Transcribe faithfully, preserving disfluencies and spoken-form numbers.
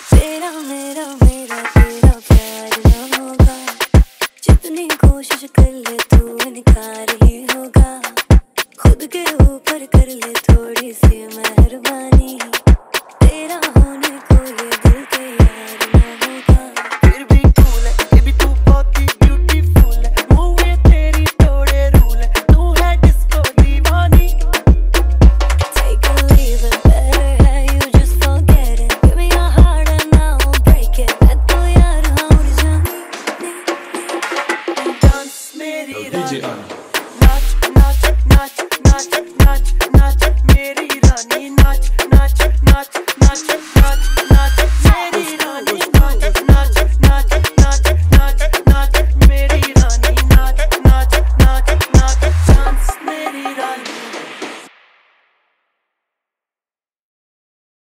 तेरा मेरा मेरा तेरा प्यार न होगा, जितनी कोशिश कर ले तू इनकार ही होगा। खुद के ऊपर कर ले थोड़ी सी मेहरबानी, तेरा होने को ये दिल तैयार न होगा। फिर भी कूल है बेबी तू बहुत ही ब्यूटीफुल है, मुझे तेरी तोड़े रूल है, तू है डिस्को दीवानी। Take a leave it, better है you just forget it, give me your heart and I won't break it। मैं तो यार हूँ उड़ जानी डांस मेरी रानी, नाच नाच नाच नाच नाच नाच मेरी रानी, नाच नाच नाच नाच